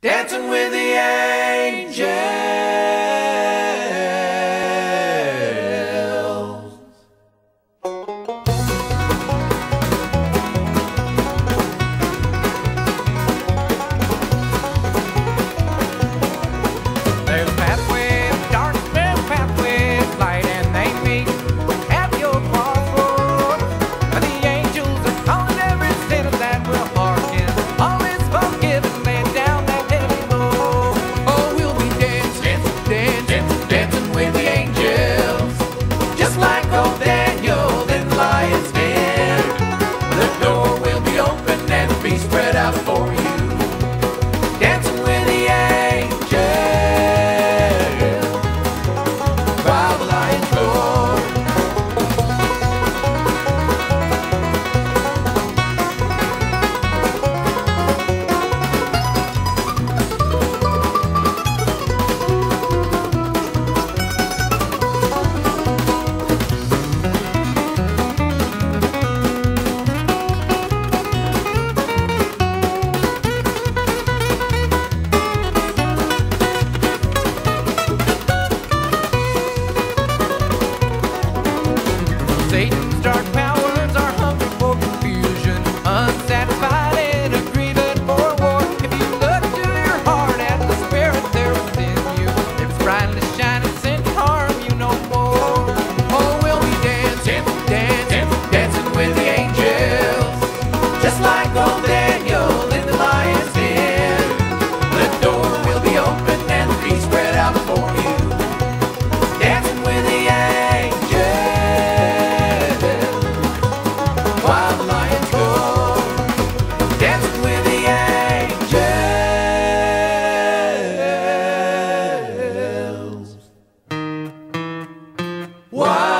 Dancing with the angels. There's a pathway of darkness, there's a pathway of light, and they meet at your crossroads. And the angels are calling every sinner that will hearken. All is forgiven, laying down that heavy load. Oh, we'll be dancing, dancing, dancing with the angels, just like old Daniel in the lion's den. The door will be open and the feast spread out for you. Dancing with the angels while the lions roar. Satan's dark powers are hungry for confusion, unsatisfied and a grieving for war. If you look to your heart at the spirit there within you, if it's brightly shining, sin can harm you no more. Oh, we'll be dancing, dancing, dancing with the angels, just like old Daniel in the lion's den. The door will be open and the feast spread out for you. Dancing with the angels while the lions go. Dancing with the angels. Why?